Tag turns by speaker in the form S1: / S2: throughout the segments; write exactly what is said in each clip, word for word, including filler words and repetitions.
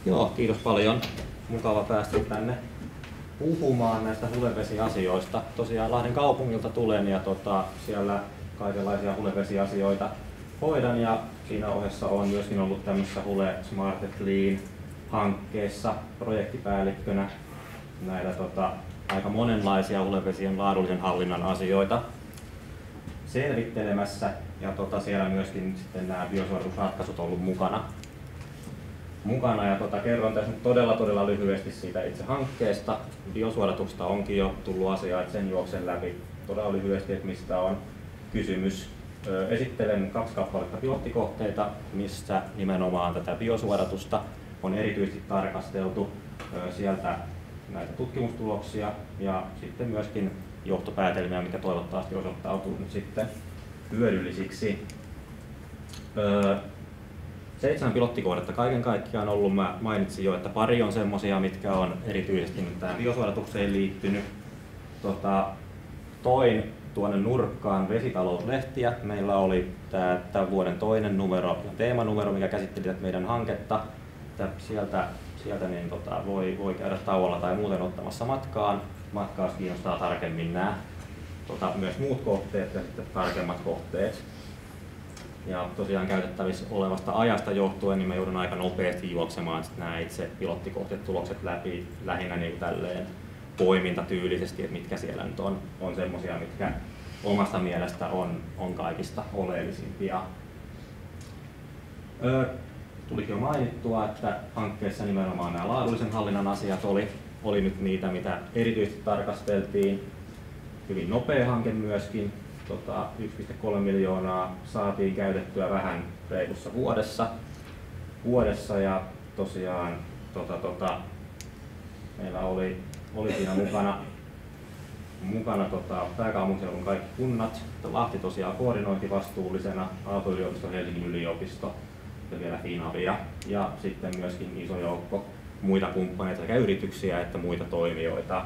S1: Joo, kiitos paljon. Mukava päästä tänne puhumaan näistä hulevesiasioista. Tosiaan Lahden kaupungilta tulen ja tota, siellä kaikenlaisia hulevesiasioita hoidan ja siinä ohessa on myöskin ollut tämmöisessä Hule Smart and Clean-hankkeessa projektipäällikkönä näitä tota, aika monenlaisia hulevesien laadullisen hallinnan asioita selvittelemässä ja tota, siellä myöskin sitten nämä biosuodatusratkaisut on ollut mukana. mukana ja tota, kerron tässä nyt todella todella lyhyesti siitä itse hankkeesta. Biosuodatuksesta onkin jo tullut asiaa, että sen juoksen läpi todella lyhyesti, että mistä on kysymys. Esittelen kaksi kappaletta pilottikohteita, missä nimenomaan tätä biosuodatusta on erityisesti tarkasteltu. Sieltä näitä tutkimustuloksia ja sitten myöskin johtopäätelmiä, mikä toivottavasti osoittautuu nyt sitten hyödyllisiksi. Seitsemän pilottikohdetta kaiken kaikkiaan on ollut. Mä mainitsin jo, että pari on semmosia, mitkä on erityisesti nyt tähän biosuodatukseen liittynyt. Tota, toin tuonne nurkkaan vesitalouslehtiä. Meillä oli tää, tämän vuoden toinen numero ja teemanumero, mikä käsitteli tätä meidän hanketta. Että sieltä sieltä niin tota, voi, voi käydä tauolla tai muuten ottamassa matkaan. Matkaa kiinnostaa tarkemmin nämä tota, myös muut kohteet ja sitten tarkemmat kohteet. Ja tosiaan käytettävissä olevasta ajasta johtuen, niin mä joudun aika nopeasti juoksemaan nämä itse pilottikohteet tulokset läpi lähinnä niin tälleen poimintatyylisesti, että mitkä siellä nyt on, on semmosia, mitkä omasta mielestä on, on kaikista oleellisimpia. Öö, tulikin jo mainittua, että hankkeessa nimenomaan nämä laadullisen hallinnan asiat oli, oli nyt niitä, mitä erityisesti tarkasteltiin. Hyvin nopea hanke myöskin. Tota, yksi pilkku kolme miljoonaa saatiin käytettyä vähän reilussa vuodessa, vuodessa ja tosiaan tota, tota, meillä oli, oli siinä mukana, mukana tota, pääkaupunkiseudun kaikki kunnat, Lahti tosiaan koordinointivastuullisena, Aalto-yliopisto, Helsingin yliopisto ja vielä Finavia ja sitten myöskin iso joukko muita kumppaneita sekä yrityksiä että muita toimijoita.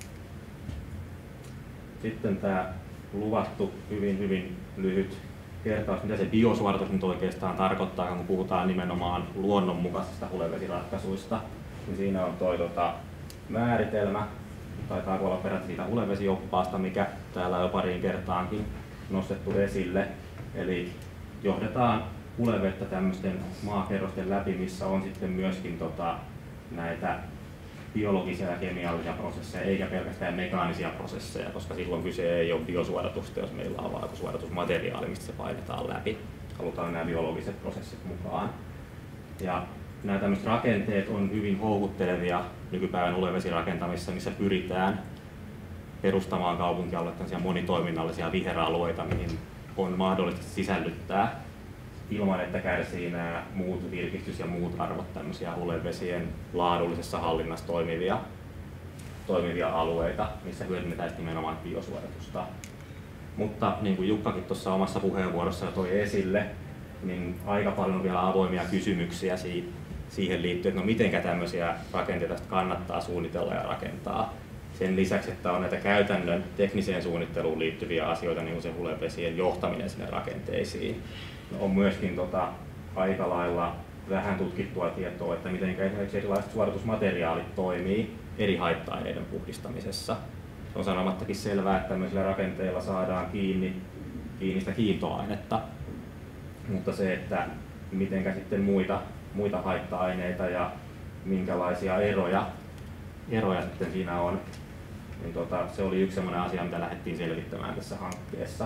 S1: Sitten tämä luvattu hyvin, hyvin lyhyt kertaus, mitä se biosuodatus nyt oikeastaan tarkoittaa, kun puhutaan nimenomaan luonnonmukaisista hulevesiratkaisuista. Niin siinä on tuo tota, määritelmä, taitaa olla peräti siitä hulevesioppaasta, mikä täällä on jo pariin kertaankin nostettu esille. Eli johdetaan hulevettä tämmöisten maakerrosten läpi, missä on sitten myöskin tota, näitä biologisia ja kemiallisia prosesseja, eikä pelkästään mekaanisia prosesseja, koska silloin kyse ei ole biosuodatusta, jos meillä on vaikka suodatusmateriaali, mistä se painetaan läpi. Halutaan nämä biologiset prosessit mukaan. Ja nämä tämmöiset rakenteet on hyvin houkuttelevia nykypäivän hulevesirakentamisessa, missä pyritään perustamaan kaupunkialueita monitoiminnallisia viheralueita, mihin on mahdollista sisällyttää ilman, että kärsii nämä muut virkistys- ja muut arvot tämmöisiä hulevesien laadullisessa hallinnassa toimivia, toimivia alueita, missä hyödynnetään nimenomaan biosuodatusta. Mutta niin kuin Jukkakin tuossa omassa puheenvuorossa jo toi esille, niin aika paljon on vielä avoimia kysymyksiä siihen liittyen, että no mitenkä tämmöisiä rakenteita kannattaa suunnitella ja rakentaa. Sen lisäksi, että on näitä käytännön tekniseen suunnitteluun liittyviä asioita, niin kuin se hulevesien johtaminen sinne rakenteisiin. On myöskin tota, aika lailla vähän tutkittua tietoa, että miten esimerkiksi erilaiset suodatusmateriaalit toimii eri haitta-aineiden puhdistamisessa. Se on sanomattakin selvää, että tämmöisillä rakenteilla saadaan kiinni, kiinni sitä kiintoainetta, mutta se, että miten sitten muita, muita haitta-aineita ja minkälaisia eroja, eroja sitten siinä on, niin tota, se oli yksi sellainen asia, mitä lähdettiin selvittämään tässä hankkeessa.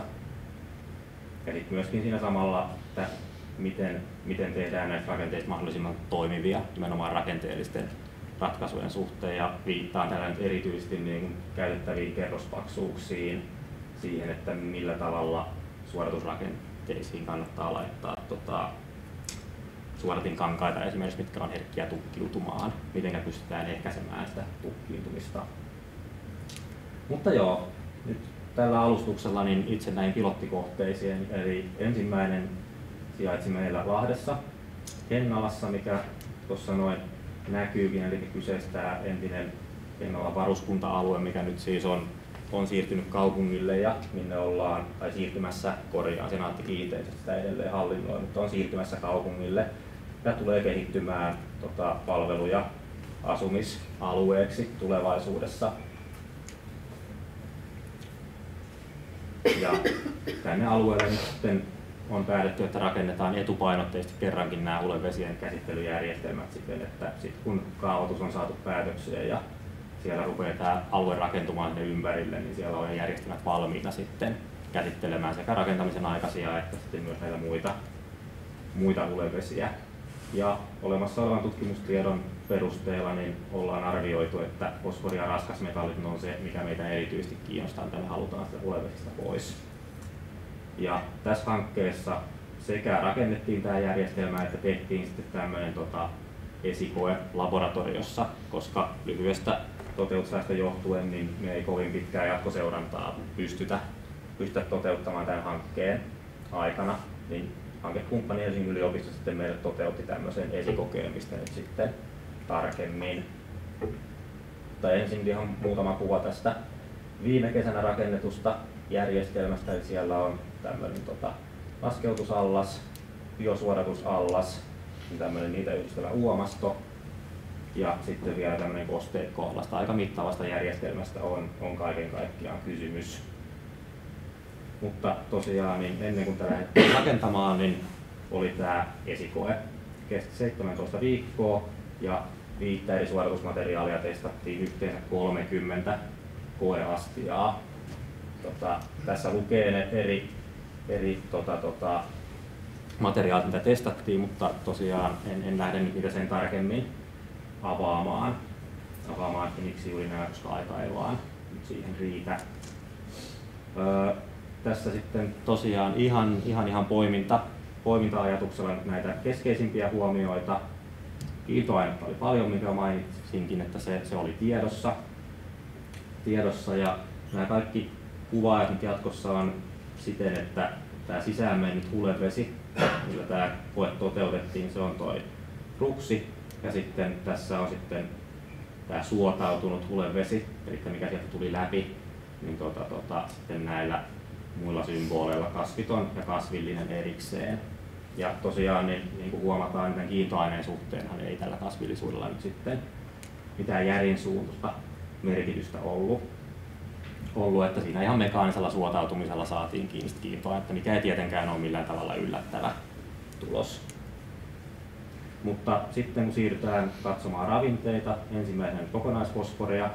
S1: Ja sitten myöskin siinä samalla, että miten, miten tehdään näistä rakenteista mahdollisimman toimivia nimenomaan rakenteellisten ratkaisujen suhteen. Ja viittaan tällä nyt erityisesti niin käytettäviin kerrospaksuuksiin, siihen, että millä tavalla suodatusrakenteisiin kannattaa laittaa tota, suodatinkankaita esimerkiksi, mitkä on herkkiä tukkiutumaan, miten pystytään ehkäisemään sitä tukkiintumista. Mutta joo, nyt tällä alustuksella niin itse näin pilottikohteisiin, eli ensimmäinen sijaitsi meillä Lahdessa, Hennalassa, mikä tuossa noin näkyykin, eli kyseistä entinen Hennalan varuskunta-alue, mikä nyt siis on, on siirtynyt kaupungille ja minne ollaan, tai siirtymässä korjaan, Senaatti Kiinteistöt sitä edelleen hallinnoi, mutta on siirtymässä kaupungille. Tämä tulee kehittymään tota, palvelu- ja asumisalueeksi tulevaisuudessa. Ja tänne alueelle nyt sitten on päätetty, että rakennetaan etupainotteisesti kerrankin nämä hulevesien käsittelyjärjestelmät siten, että sit kun kaavoitus on saatu päätökseen ja siellä rupeaa tämä alue rakentumaan sinne ympärille, niin siellä on järjestelmät valmiina sitten käsittelemään sekä rakentamisen aikaisia että sitten myös näitä muita, muita hulevesiä. Ja olemassa olevan tutkimustiedon perusteella niin ollaan arvioitu, että fosfori- ja raskasmetallit on se, mikä meitä erityisesti kiinnostaa, mitä me halutaan sitä hulevesistä pois. Ja tässä hankkeessa sekä rakennettiin tämä järjestelmä, että tehtiin sitten tämmöinen tota, esikoe laboratoriossa, koska lyhyestä toteutusajasta johtuen niin me ei kovin pitkää jatkoseurantaa pystytä, pystytä toteuttamaan tämän hankkeen aikana. Niin hankekumppani Helsingin yliopisto sitten meille toteutti tämmöisen esikokeen, mistä nyt sitten tarkemmin. Tai ensin ihan muutama kuva tästä viime kesänä rakennetusta järjestelmästä. Eli siellä on tämmöinen tota, laskeutusallas, biosuodatusallas, tämmöinen niitä yhdistävä uomasto ja sitten vielä tämmöinen kosteikko-allas. Aika mittavasta järjestelmästä on, on kaiken kaikkiaan kysymys. Mutta tosiaan niin ennen kuin tätä lähdettiin rakentamaan, niin oli tämä esikoe. Kesti seitsemäntoista viikkoa ja viittä eri suoritusmateriaalia testattiin yhteensä kolmekymmentä koeastiaa. Tota, tässä lukee ne eri, eri tota, tota, materiaalit, mitä testattiin, mutta tosiaan en, en lähde nyt niitä sen tarkemmin avaamaan, avaamaan miksi juuri nämä, koska aika ei vaan nyt siihen riitä. Öö, tässä sitten tosiaan ihan, ihan, ihan poiminta, poiminta-ajatuksella nyt näitä keskeisimpiä huomioita. Kiitoainetta oli paljon, mikä mainitsinkin, että se, se oli tiedossa. tiedossa ja nämä kaikki kuvaajat nyt jatkossa on siten, että tämä sisään mennyt hulevesi, millä tämä koe toteutettiin, se on toi ruksi ja sitten tässä on sitten tämä suotautunut hulevesi, eli mikä sieltä tuli läpi, niin tota, tota, sitten näillä muilla symboleilla kasviton ja kasvillinen erikseen. Ja tosiaan niin, niin kuin huomataan, tämän kiintoaineen suhteenhan ei tällä kasvillisuudella nyt sitten mitään järin suuntaista merkitystä ollut. ollut, että siinä ihan mekaanisella suotautumisella saatiin kiinni kiintoainetta, mikä ei tietenkään ole millään tavalla yllättävä tulos. Mutta sitten kun siirrytään katsomaan ravinteita, ensimmäisenä kokonaisfosforia.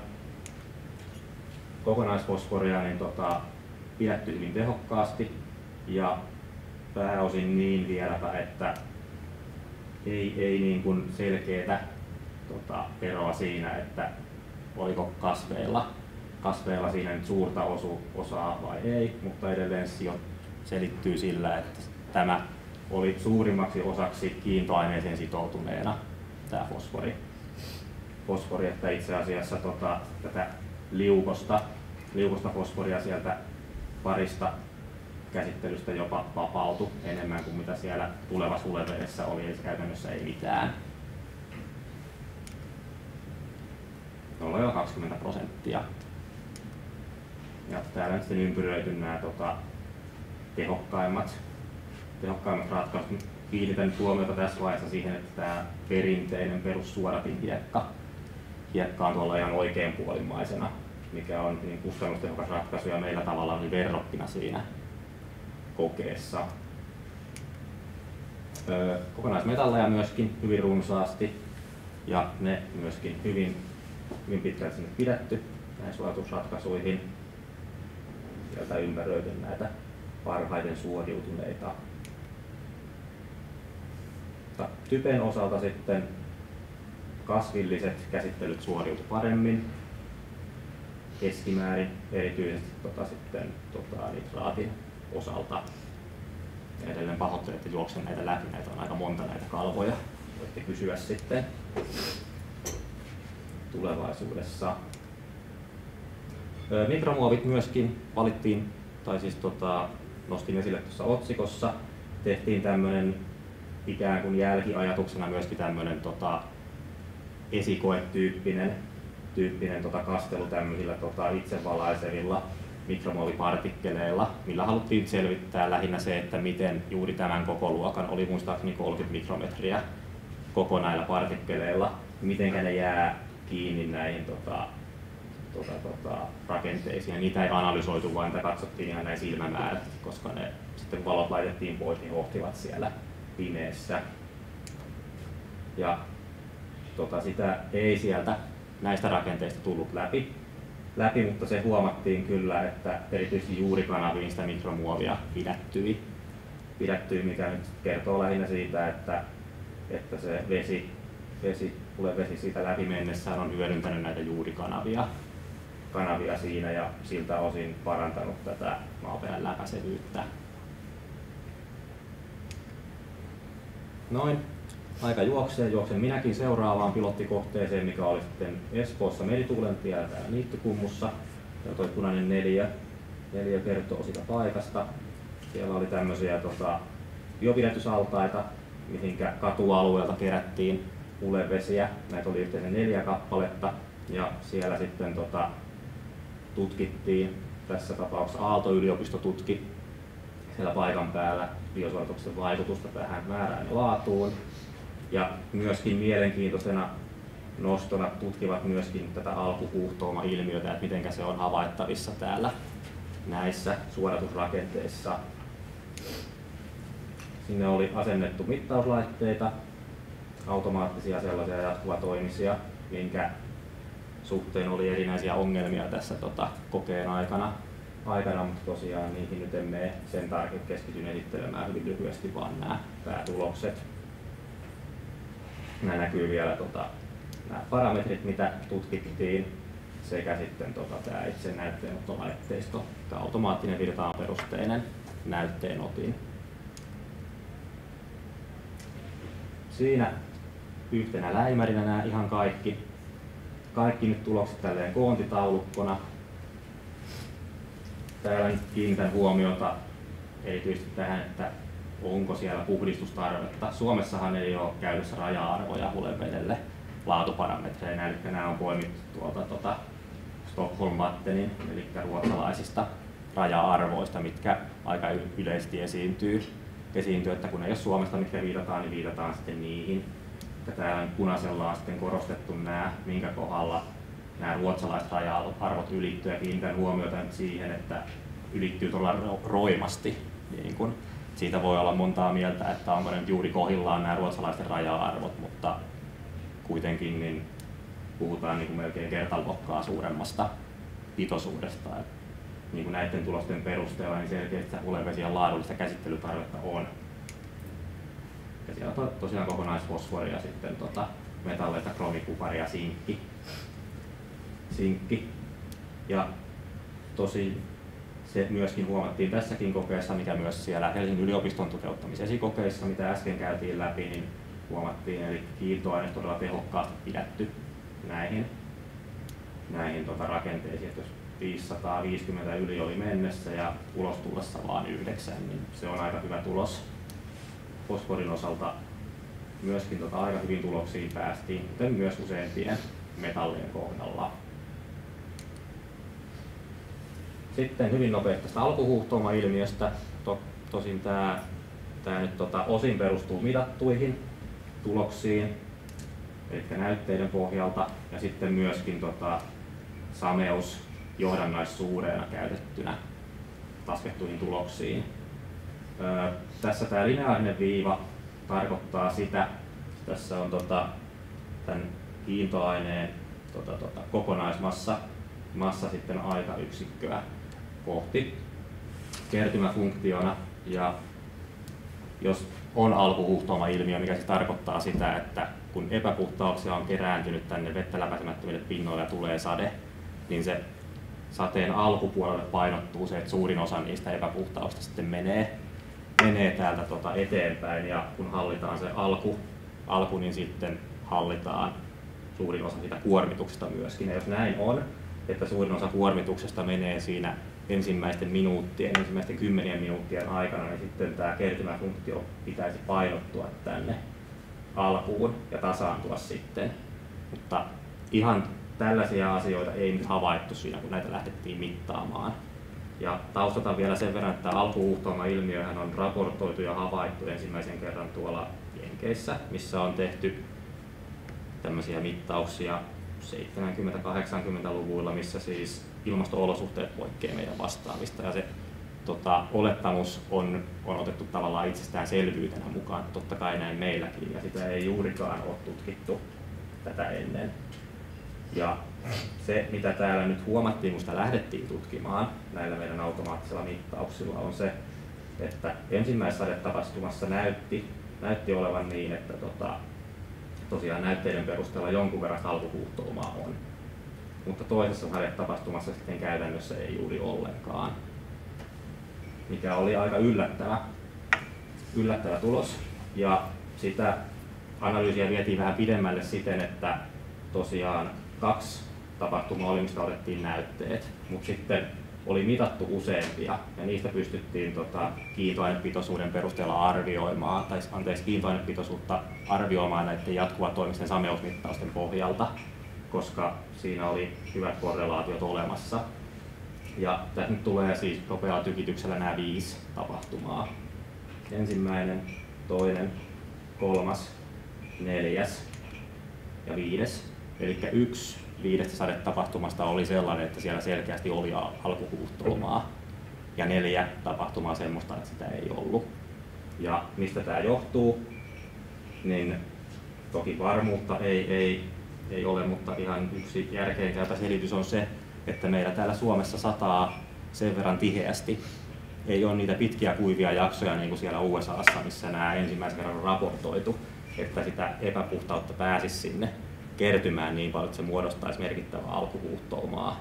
S1: Kokonaisfosforia niin tota, pidätty hyvin tehokkaasti ja pääosin niin vieläpä, että ei, ei niin kuin selkeätä tota, eroa siinä, että oliko kasveilla, kasveilla siinä nyt suurta osu, osaa vai ei, mutta edelleen se selittyy sillä, että tämä oli suurimmaksi osaksi kiintoaineeseen sitoutuneena tämä fosfori. Fosfori, että itse asiassa tota, tätä liukosta, liukosta fosforia sieltä parista käsittelystä jopa vapautui enemmän kuin mitä siellä tulevassa hulevedessä oli, eli käytännössä ei mitään. nolla pilkku kaksikymmentä prosenttia. Ja täällä on sitten ympyröity nämä tota, tehokkaimmat, tehokkaimmat ratkaisut. Kiinnitän huomiota tässä vaiheessa siihen, että tämä perinteinen perussuodatinhiekka hiekka on tuolla ihan oikeanpuolimmaisena, mikä on niin kustannustehokas ratkaisu ja meillä tavallaan oli verrokkina siinä kokeessa. Öö, kokonaismetalleja myöskin hyvin runsaasti ja ne myöskin hyvin, hyvin pitkälti sinne pidetty näihin suodatusratkaisuihin. Sieltä ympäröity näitä parhaiten suoriutuneita. Typen osalta sitten kasvilliset käsittelyt suoriutu paremmin keskimäärin, erityisesti tota, sitten, tota, nitraatin osalta. Ja edelleen pahoittelen, että juoksen näitä läpi, näitä on aika monta näitä kalvoja. Voitte kysyä sitten tulevaisuudessa. Mikromuovit myöskin valittiin, tai siis tota, nostin esille tuossa otsikossa. Tehtiin tämmöinen ikään kuin jälkiajatuksena myöskin tämmöinen tota, esikoetyyppinen tyyppinen, tota, kastelu tämmöisillä tota, itsevalaisevilla mikromuovipartikkeleilla, millä haluttiin selvittää lähinnä se, että miten juuri tämän koko luokan, oli muistaakseni kolmekymmentä mikrometriä, koko näillä partikkeleilla, miten ne jää kiinni näihin tota, tota, tota, rakenteisiin. Ja niitä ei analysoitu, vaan niitä katsottiin ihan näin silmämääräisesti, koska ne sitten kun valot laitettiin pois, niin hohtivat siellä pimeässä. Ja tota, sitä ei sieltä näistä rakenteista tullut läpi, läpi, mutta se huomattiin kyllä, että erityisesti juurikanaviin sitä mikromuovia pidättyi, pidättyi, mikä nyt kertoo lähinnä siitä, että, että se vesi, vesi, vesi siitä läpi mennessään on hyödyntänyt näitä juurikanavia kanavia siinä ja siltä osin parantanut tätä maaperän läpäisevyyttä. Noin. Aika juoksee, juoksen minäkin seuraavaan pilottikohteeseen, mikä oli sitten Espoossa Merituulentie ja täällä Niittykummussa. Ja toi punainen neljä, neljä kertoo sitä paikasta. Siellä oli tämmöisiä tota, biopidätysaltaita, mihinkä katualueelta kerättiin hulevesiä. Näitä oli yhteensä neljä kappaletta ja siellä sitten tota, tutkittiin, tässä tapauksessa Aalto-yliopisto tutki siellä paikan päällä biosuorituksen vaikutusta tähän määrään ja laatuun. Ja myöskin mielenkiintoisena nostona tutkivat myöskin tätä alkuhuuhtouma-ilmiötä, että miten se on havaittavissa täällä näissä suodatusrakenteissa. Sinne oli asennettu mittauslaitteita, automaattisia sellaisia jatkuvatoimisia, minkä suhteen oli erinäisiä ongelmia tässä tota, kokeen aikana, aikana, mutta tosiaan niihin nyt emme sen tarkemmin keskityn esittelemään hyvin lyhyesti, vaan nämä päätulokset. Nämä näkyy vielä tota, nämä parametrit, mitä tutkittiin, sekä sitten tota, tämä itse näytteenottolaitteisto, tämä automaattinen virtaanperusteinen näytteenotin. Siinä yhtenä läimärinä nämä ihan kaikki, kaikki nyt tulokset tälleen koontitaulukkona. Täällä nyt kiinnitän huomiota erityisesti tähän, että onko siellä puhdistustarvetta. Suomessahan ei ole käytössä raja-arvoja hulevedelle laatuparametreina, eli nämä on poimittu tuolta tuota Stockholm-Vattenin, eli ruotsalaisista raja-arvoista, mitkä aika yleisesti esiintyy. esiintyy, että kun ei ole Suomesta, mitkä viitataan, niin viitataan sitten niihin. Ja täällä punaisella on sitten korostettu nämä, minkä kohdalla nämä ruotsalaiset raja-arvot ylittyy, ja kiinnitän huomiota nyt siihen, että ylittyy todella roimasti. Niin kun siitä voi olla montaa mieltä, että onko ne juuri kohdillaan nämä ruotsalaisten raja-arvot, mutta kuitenkin niin puhutaan niin kuin melkein kertaluokkaa suuremmasta pitoisuudesta. Et niin kuin näiden tulosten perusteella niin selkeästi hulevesien laadullista käsittelytarvetta on. Ja siellä on tosiaan kokonaisfosforia, sitten tota, metalleita, kromi, kupari ja sinkki. sinkki. Ja tosi se myöskin huomattiin tässäkin kokeessa, mikä myös siellä Helsingin yliopiston toteuttamisesikokeissa, mitä äsken käytiin läpi, niin huomattiin, eli kiintoaine todella tehokkaasti pidätty näihin, näihin tota rakenteisiin. Että jos viisisataaviisikymmentä yli oli mennessä ja ulos tullessa vain yhdeksän, niin se on aika hyvä tulos. Fosforin osalta myöskin tota aika hyvin tuloksiin päästiin, kuten myös useimpien metallien kohdalla. Sitten hyvin nopeasti tästä alkuhuuhtouma-ilmiöstä. To, tosin tämä, tämä nyt tota, osin perustuu mitattuihin tuloksiin, eli näytteiden pohjalta, ja sitten myöskin tota, sameus johdannaissuureena käytettynä laskettuihin tuloksiin. Öö, tässä tämä lineaarinen viiva tarkoittaa sitä, tässä on tota, tämän kiintoaineen tota, tota, kokonaismassa, massa sitten aikayksikköä kohti kertymäfunktiona, ja jos on alkuhuuhtouma-ilmiö, mikä siis tarkoittaa sitä, että kun epäpuhtauksia on kerääntynyt tänne vettä läpäisemättömille pinnoille ja tulee sade, niin se sateen alkupuolelle painottuu se, että suurin osa niistä epäpuhtauksista sitten menee, menee täältä tota eteenpäin, ja kun hallitaan se alku, alku, niin sitten hallitaan suurin osa siitä kuormituksesta myöskin. Ja jos näin on, että suurin osa kuormituksesta menee siinä ensimmäisten minuuttien, ensimmäisten kymmenien minuuttien aikana, niin sitten tämä kertymäfunktio pitäisi painottua tänne alkuun ja tasaantua sitten. Mutta ihan tällaisia asioita ei nyt havaittu siinä, kun näitä lähdettiin mittaamaan. Ja taustata vielä sen verran, että alkuhuuhtooma-ilmiöhän on raportoitu ja havaittu ensimmäisen kerran tuolla Jenkeissä, missä on tehty tämmöisiä mittauksia seitsemänkymmentä-kahdeksankymmentäluvuilla, missä siis ilmasto-olosuhteet poikkeavat meidän vastaavista. Ja se tota, olettamus on, on otettu tavallaan itsestäänselvyytenä mukaan, totta kai näin meilläkin, ja sitä ei juurikaan ole tutkittu tätä ennen. Ja se, mitä täällä nyt huomattiin, kun sitä lähdettiin tutkimaan näillä meidän automaattisilla mittauksilla, on se, että ensimmäisessä sadetapahtumassa näytti, näytti olevan niin, että tota, tosiaan näytteiden perusteella jonkun verran alkuhuuhtoumaa on. Mutta toisessa sadetapahtumassa sitten käytännössä ei juuri ollenkaan, mikä oli aika yllättävä, yllättävä tulos. Ja sitä analyysiä vietiin vähän pidemmälle siten, että tosiaan kaksi tapahtumaa oli, mistä otettiin näytteet, mutta sitten oli mitattu useampia ja niistä pystyttiin tota, kiintoainepitoisuuden perusteella arvioimaan, tai anteeksi, kiintoainepitoisuutta arvioimaan näiden jatkuvatoimisten sameusmittausten pohjalta, koska siinä oli hyvät korrelaatiot olemassa. Ja tässä nyt tulee siis nopealla tykityksellä nämä viisi tapahtumaa. Ensimmäinen, toinen, kolmas, neljäs ja viides. Eli yksi viidestä sadetapahtumasta oli sellainen, että siellä selkeästi oli alkuhuuhtoumaa. Ja neljä tapahtumaa semmoista, että sitä ei ollut. Ja mistä tämä johtuu, niin toki varmuutta ei, ei, ei ole, mutta ihan yksi järkeenkäypä selitys on se, että meillä täällä Suomessa sataa sen verran tiheästi. Ei ole niitä pitkiä kuivia jaksoja niin kuin siellä U S A:ssa, missä nämä ensimmäisen kerran on raportoitu, että sitä epäpuhtautta pääsisi sinne kertymään niin paljon, että se muodostaisi merkittävää alkuhuuhtoumaa.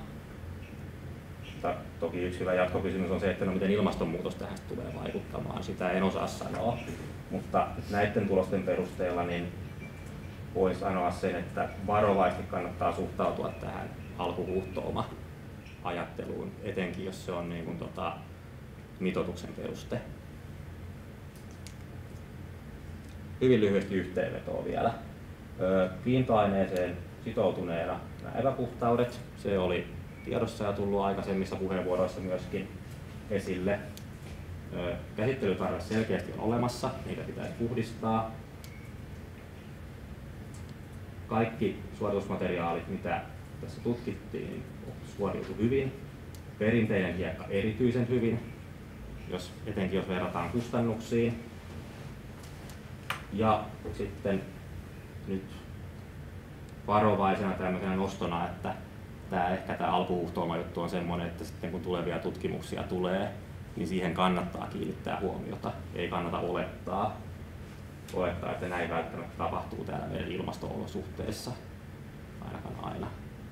S1: Mutta toki yksi hyvä jatkokysymys on se, että no miten ilmastonmuutos tähän tulee vaikuttamaan. Sitä en osaa sanoa, mutta näiden tulosten perusteella niin voin sanoa sen, että varovaisesti kannattaa suhtautua tähän alkuhuuhtouma-ajatteluun, etenkin jos se on niin kuin, tota, mitoituksen peruste. Hyvin lyhyesti yhteenvetoa vielä. Kiintoaineeseen sitoutuneena nämä epäpuhtaudet, se oli tiedossa ja tullut aikaisemmissa puheenvuoroissa myöskin esille. Käsittelytarve selkeästi on olemassa, niitä pitäisi puhdistaa. Kaikki suoritusmateriaalit, mitä tässä tutkittiin, suoriutui hyvin. Perinteinen hiekka erityisen hyvin, jos, etenkin jos verrataan kustannuksiin. Ja sitten nyt varovaisena tämmöisenä nostona, että tämä ehkä tämä alkuhuuhtouma-juttu on semmoinen, että sitten kun tulevia tutkimuksia tulee, niin siihen kannattaa kiinnittää huomiota. Ei kannata olettaa, olettaa että näin välttämättä tapahtuu täällä meidän ilmasto-olosuhteissa, ainakaan aina.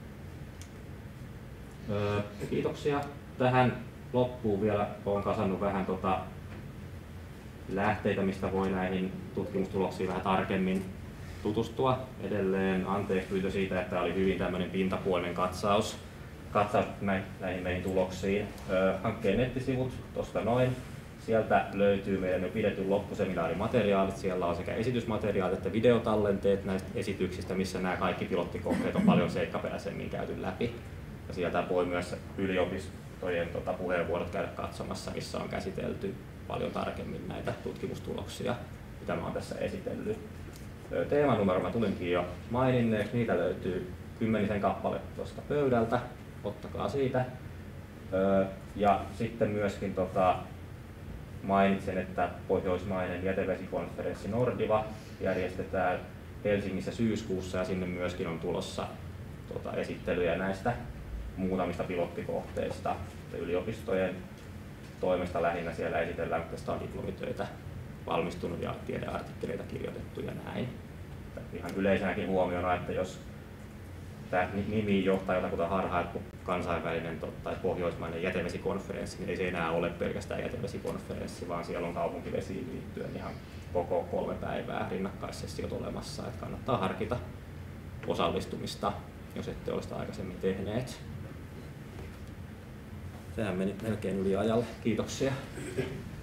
S1: Öö, kiitoksia. Tähän loppuun vielä olen kasannut vähän tota lähteitä, mistä voi näihin tutkimustuloksiin vähän tarkemmin tutustua. Edelleen anteeksi pyyntö siitä, että oli hyvin tämmöinen pintapuolinen katsaus, katsaus näihin meihin tuloksiin. Öö, hankkeen nettisivut tuosta noin. Sieltä löytyy meidän jo pidetyn loppuseminaarimateriaalit. Siellä on sekä esitysmateriaalit että videotallenteet näistä esityksistä, missä nämä kaikki pilottikohteet on paljon seikkaperäisemmin käyty läpi. Ja sieltä voi myös yliopistojen tota, puheenvuorot käydä katsomassa, missä on käsitelty paljon tarkemmin näitä tutkimustuloksia, mitä mä oon tässä esitellyt. Teemanumero mä tulinkin jo maininneeksi, niitä löytyy kymmenisen kappaletta tuosta pöydältä, ottakaa siitä. Ja sitten myöskin tota, mainitsen, että Pohjoismainen jätevesikonferenssi Nordiva järjestetään Helsingissä syyskuussa ja sinne myöskin on tulossa tota, esittelyjä näistä muutamista pilottikohteista. Yliopistojen toimesta lähinnä siellä esitellään, kun tästä on diplomitöitä valmistunut ja tiedeartikkeleita kirjoitettu ja näin. Ihan yleisenäkin huomiona, että jos tämä nimi johtaa jotakuta harhaa, että kansainvälinen tai pohjoismainen jätevesikonferenssi, niin ei se enää ole pelkästään jätevesikonferenssi, vaan siellä on kaupunkivesiin liittyen ihan koko kolme päivää rinnakkaissessiot olemassa, että kannattaa harkita osallistumista, jos ette ole sitä aikaisemmin tehneet. Sehän meni melkein yli ajalle. Kiitoksia.